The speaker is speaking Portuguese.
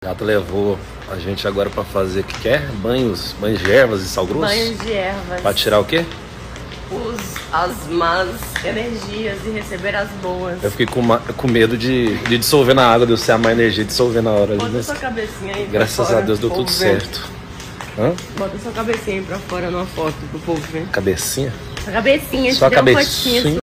O gato levou a gente agora pra fazer o que quer? Banhos de ervas e sal grosso? Banhos de ervas. Pra tirar o quê? As más energias e receber as boas. Eu fiquei com medo de dissolver na água, de eu ser a má energia e dissolver na hora. Bota sua cabecinha aí. Graças a Deus deu tudo certo. Hã? Bota sua cabecinha aí pra fora numa foto pro povo ver. Cabecinha? A cabecinha, Só a tira uma cabecinha. fotinha